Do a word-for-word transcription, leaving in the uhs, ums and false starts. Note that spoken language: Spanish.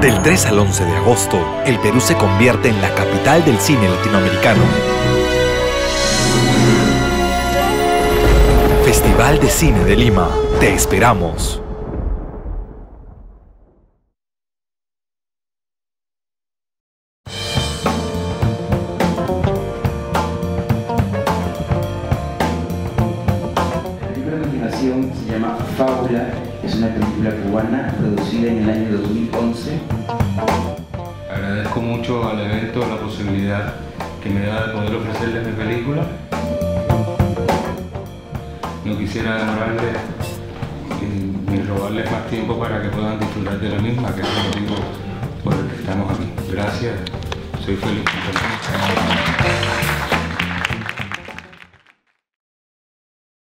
Del tres al once de agosto, el Perú se convierte en la capital del cine latinoamericano. Festival de Cine de Lima. Te esperamos. La película a continuación se llama Fábula, es una película cubana producida en el año dos mil once. Agradezco mucho al evento la posibilidad que me da de poder ofrecerles mi película. No quisiera demorarles ni robarles más tiempo para que puedan disfrutar de la misma, que es el motivo por el que estamos aquí. Gracias, soy feliz.